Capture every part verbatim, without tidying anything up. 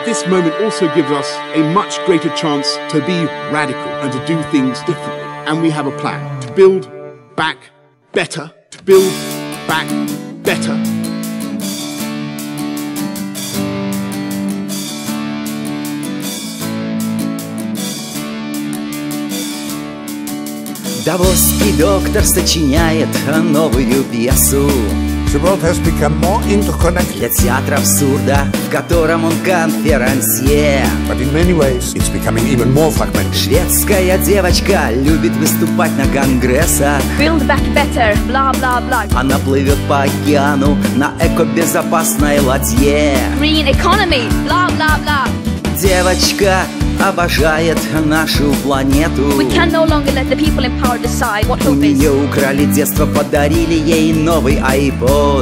this moment also gives us a much greater chance to be radical and to do things differently. And we have a plan to build back better, to build back better. Давосский доктор сочиняет новую пьесу. The world has become more interconnected. Для театра абсурда, в котором он конферансье. But in many ways, it's becoming even more fragmented. Шведская девочка любит выступать на конгрессах. Build back better, blah blah blah. Она плывет по океану на экобезопасной ладье. Green economy, blah blah blah. Девочка обожает нашу планету. We can no longer let the people in power decide what У hope is. нее украли детство, подарили ей новый iPod.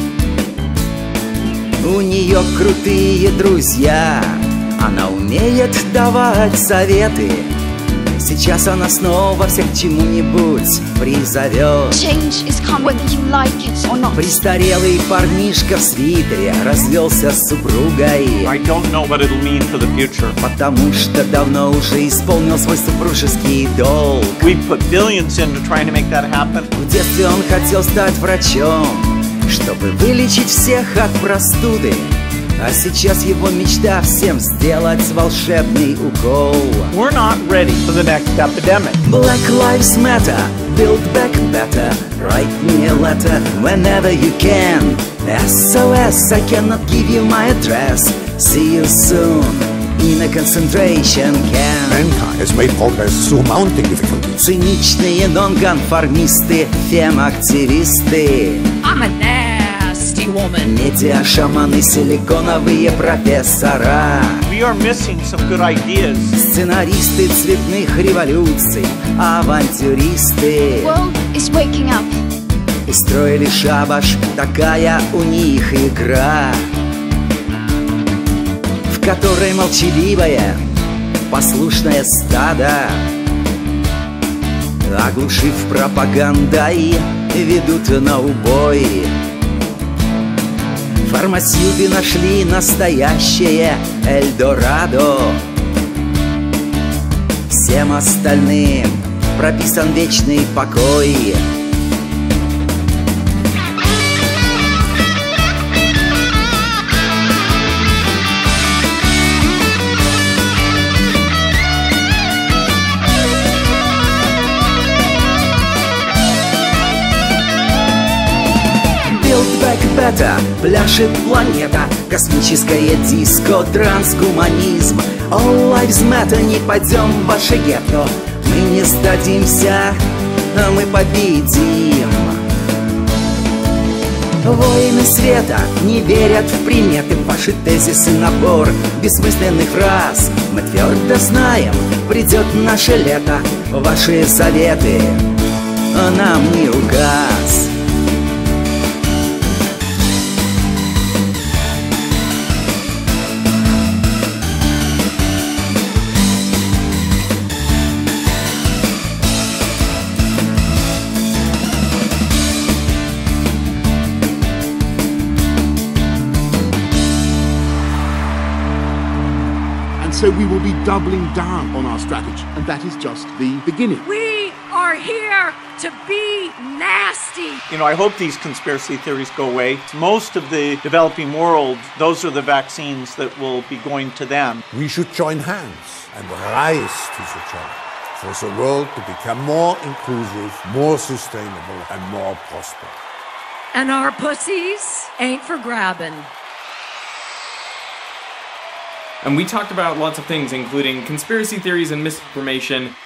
У нее крутые друзья, она умеет давать советы. Сейчас она снова всех к чему-нибудь призовет. Change is coming, whether you like it or not. Престарелый парнишка в свитере развелся с супругой. I don't know what it'll mean for the future. Потому что давно уже исполнил свой супружеский долг. We put billions into trying to make that happen. В детстве он хотел стать врачом, чтобы вылечить всех от простуды. А сейчас его мечта всем сделать волшебный укол. We're not ready for the next epidemic. Black Lives Matter, build back better. Write me a letter whenever you can. S O S, I cannot give you my address. See you soon in a concentration camp. Mankind has made progress through mounting difficulties. Циничные нонконформисты, фем-активисты. I'm a nasty woman. Медиа-шаманы, силиконовые профессора. We are missing some good ideas. Сценаристы цветных революций, авантюристы. The world is waking up. И строили шабаш, такая у них игра, в которой молчаливое, послушное стадо, оглушив пропагандой, ведут на убой. Фармасюты нашли настоящее Эльдорадо. Всем остальным прописан вечный покой. Better, пляшет планета, космическое диско, трансгуманизм. All lives matter, не пойдем в ваше гетто. Мы не сдадимся, а мы победим. Воины света не верят в приметы, ваши тезисы, набор бессмысленных фраз. Мы твердо знаем, придет наше лето, ваши советы нам не указ. So we will be doubling down on our strategy, and that is just the beginning. We are here to be nasty. You know, I hope these conspiracy theories go away. Most of the developing world, those are the vaccines that will be going to them. We should join hands and rise to the challenge for the world to become more inclusive, more sustainable, and more prosperous. And our pussies ain't for grabbing. And we talked about lots of things, including conspiracy theories and misinformation,